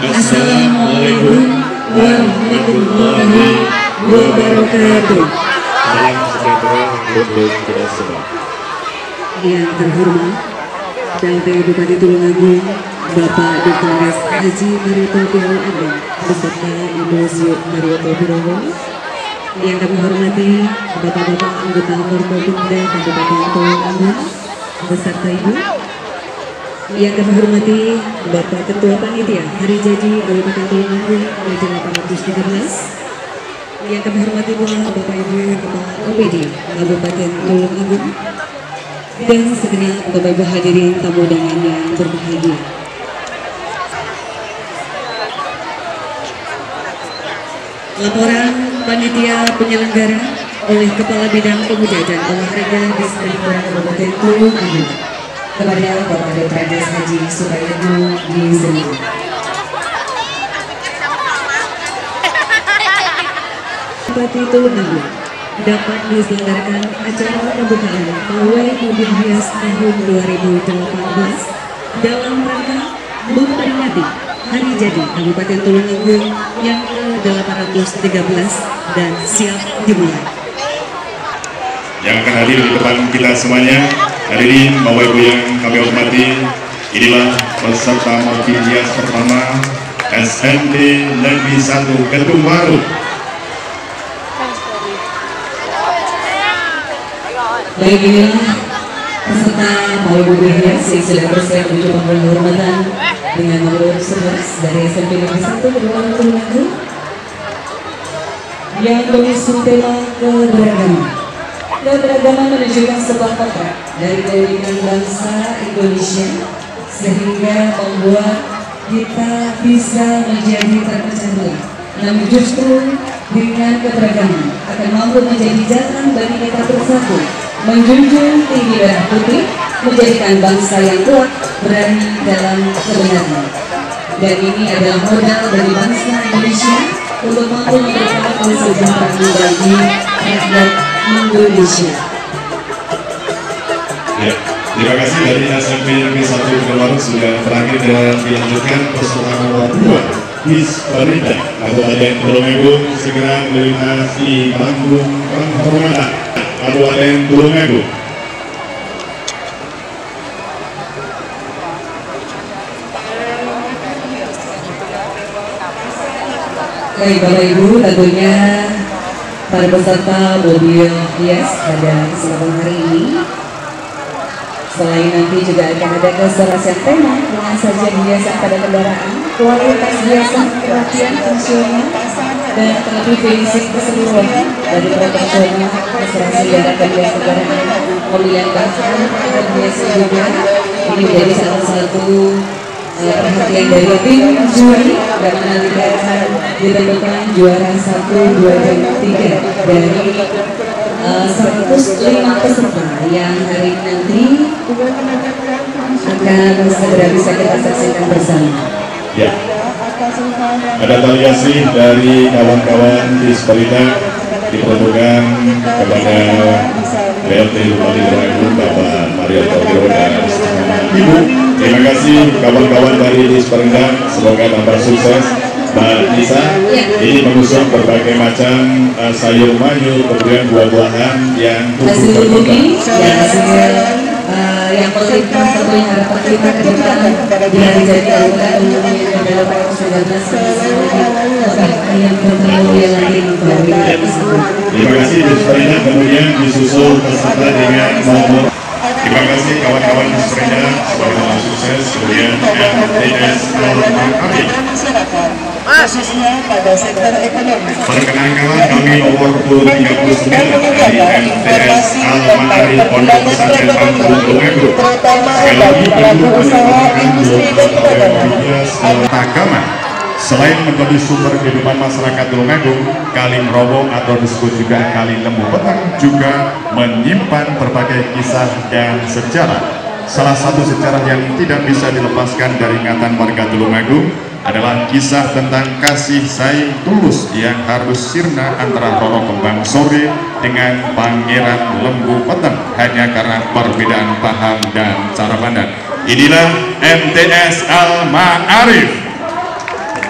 Assalamualaikum warahmatullahi wabarakatuh. Salam sejahtera untuk kita semua. Yang terhormat PLT Bupati Tulungagung Bapak Dr. Haji Marioto Pirowo Ageng beserta Ibu Zio Marioto Pirowo. Yang kami hormati Bapak-Bapak anggota Forkopimda Kabupaten Tulungagung beserta Ibu. Yang kami hormati Bapak Ketua Panitia Hari Jadi Kabupaten Tulungagung Meja 813. Yang kami hormati pula Bapak Ibu Kepala OPD Kabupaten Tulungagung dan segenap Bapak Ibu hadirin tamu undangan yang berbahagia. Laporan panitia penyelenggara oleh Kepala Bidang Pemuda dan Olahraga Disperindak Kabupaten Tulungagung kepada Bapak Dr. Haji Suprayitno Gizeli. Bupati Tulungagung dapat diselenggarakan acara pembukaan pawai mobil hias tahun 2018 dalam rangka memperingati Hari Jadi Kabupaten Tulungagung yang ke-813 dan siap dimulai. Yang akan hadir di depan kita semuanya, hadirin Bapak Ibu yang kami hormati, inilah peserta mobil hias pertama SMT Negeri 1 Kedung Waru. Baik, inilah peserta pawai mobil hias yang sudah bersiap menuju panggung kehormatan dengan nomor 11 dari SMP Negeri 1 Kedung Waru Tulungagung yang mengusung tema keberagaman. Keberagaman menunjukkan sebuah potret dari keunikan bangsa Indonesia sehingga membuat kita bisa menjadi terpecah belah. Namun justru dengan keberagaman akan mampu menjadi jalan bagi kita bersatu, menjunjung tinggi darah putih, menjadikan bangsa yang kuat, berani dalam kebenaran. Dan ini adalah modal bagi bangsa Indonesia untuk mampu memberikan kesejahteraan bagi rakyat Indonesia. Ya, terima kasih dari SMP Negeri 1 Kedung Waru sudah berakhir dan dilanjutkan peserta nomor 2 Disperindak Kabupaten Tulungagung segera melintasi panggung penghormatan Kabupaten Tulungagung. Baik Bapak Ibu, tentunya para peserta mobil hias pada kesempatan hari ini selain nanti juga akan ada keserasian tema dengan sajian hiasan pada kendaraan, kualitas hiasan perhatian fungsional dan terlebih finishing keseluruhan dari proporsional keserasi dan hias kendaraan mobil yang bahkan dan hiasan juga ini menjadi salah satu perhatian dari tim juri dan nanti akan ditentukan juara 1, 2, dan 3 dari 105 peserta yang hari nanti akan segera bisa kita saksikan bersama. Ya, ada taliasi dari kawan-kawan Disperindak diperuntukkan kepada PLT Bupati Tulungagung Bapak Marioto Pirowo dan Ibu. Terima kasih kawan-kawan dari Disperindak, semoga tambah sukses. Mbak Nisa, ini mengusung berbagai macam sayur mayur, kemudian buah-buahan yang hasil bumi dan hasil yang penting tentunya harapan kita ke depan di Hari Jadi Kabupaten Tulungagung adalah PL 19 yang bertemu yang lain dari tersebut. Terima kasih Disperindak, kemudian disusul peserta dengan nomor. Terima kasih kawan-kawan Disperindak, semoga sukses. Kemudian MTS Normaari. Khususnya pada sektor ekonomi. Perkenalkan kami nomor 39 dari MTS Al-Ma'arif Pondok Pesantren Panggung Tulungagung. Sekali lagi Ibu menyempurnakan agama. Selain menjadi sumber kehidupan masyarakat Tulungagung, Kali Merowo atau disebut juga Kali Lembu Petang juga menyimpan berbagai kisah dan sejarah. Salah satu sejarah yang tidak bisa dilepaskan dari ingatan warga Tulungagung adalah kisah tentang kasih sayang tulus yang harus sirna antara Roro Kembang Sore dengan Pangeran Lembu Petang hanya karena perbedaan paham dan cara pandang. Inilah MTS Al-Ma'arif.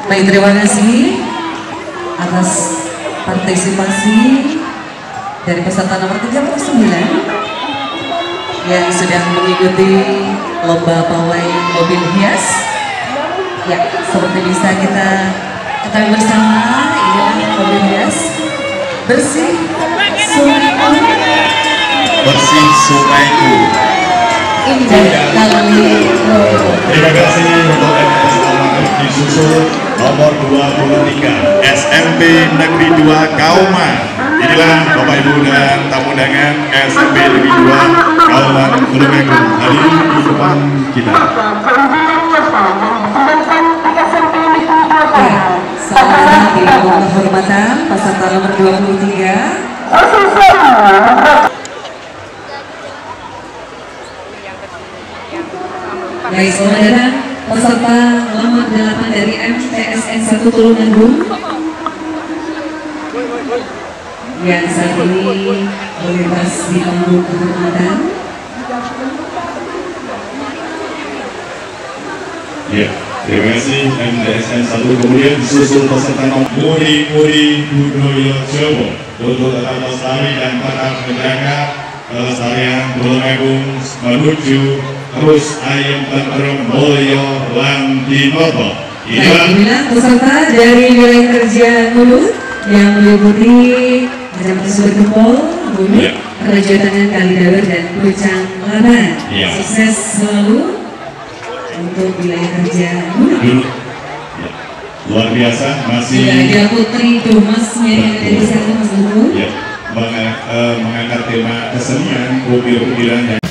Baik, terima kasih atas partisipasi dari peserta nomor 39 yang sudah mengikuti lomba pawai mobil hias. Ya, seperti bisa kita ketahui bersama, inilah mobil hias bersih Sunaiku. Bersih Sunaiku. Indah kali. Terima kasih untuk MTS Almanak disusul nomor 23 SMP Negeri 2 Kauman. Inilah Bapak Ibu dan tamu undangan SMP Negeri 2 Kauman Tulungagung. Hari ini di depan kita. Selamat dilakukan kehormatan peserta nomor 23. Baik, selamat datang peserta nomor 8 dari MTSN 1 Tulungagung yang saat ini bebas di panggung kehormatan. Ya, terima kasih MTSN 1. Kemudian disusul peserta nomor Muri Budoyo Jowo untuk tetap lestari dan tetap menjaga kelestarian Tulungagung menuju terus ayam tentrem mulyo lan dinoto. Inilah peserta dari wilayah kerja Mulut yang meliputi Kecamatan Sumbergempol, Mulut, Raja Tangan, Kalidawer dan Pucang Laban. Sukses selalu untuk wilayah kerja Mulut. Luar biasa, masih ada Putri Dumasnya yang ada di sana, Mas Mulut. Mengangkat tema kesenian ukir-ukiran yang